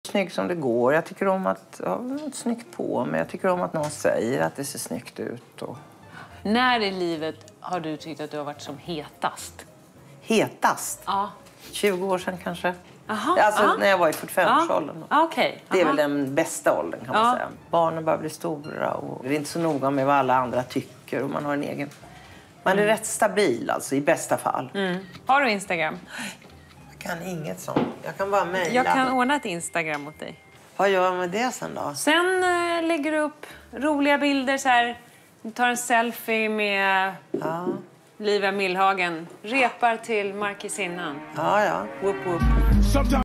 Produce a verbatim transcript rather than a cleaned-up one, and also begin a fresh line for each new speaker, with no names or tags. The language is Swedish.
snygg som det går. Jag tycker om att ha något snyggt på mig. Jag tycker om att någon säger att det ser snyggt ut. Och...
När i livet har du tyckt att du har varit som hetast?
Hetast?
Ja.
tjugo år sedan kanske.
Aha,
alltså
aha.
när jag var i fyrtiofem-årsåldern.
Ja. Okay,
det är väl den bästa åldern kan man
ja.
säga. Barnen börjar bli stora och det är inte så noga med vad alla andra tycker. Och man har en egen... Man är mm. rätt stabil alltså, i bästa fall.
Mm. Har du Instagram?
Jag kan inget sånt. Jag kan bara mejla.
Jag kan ordna ett Instagram åt dig.
Vad gör jag med det sen då?
Sen äh, lägger du upp roliga bilder så här. Du tar en selfie med
ja.
Livia Millhagen. Repar till Markisinnan.
Ja, ja.
Whoop, whoop.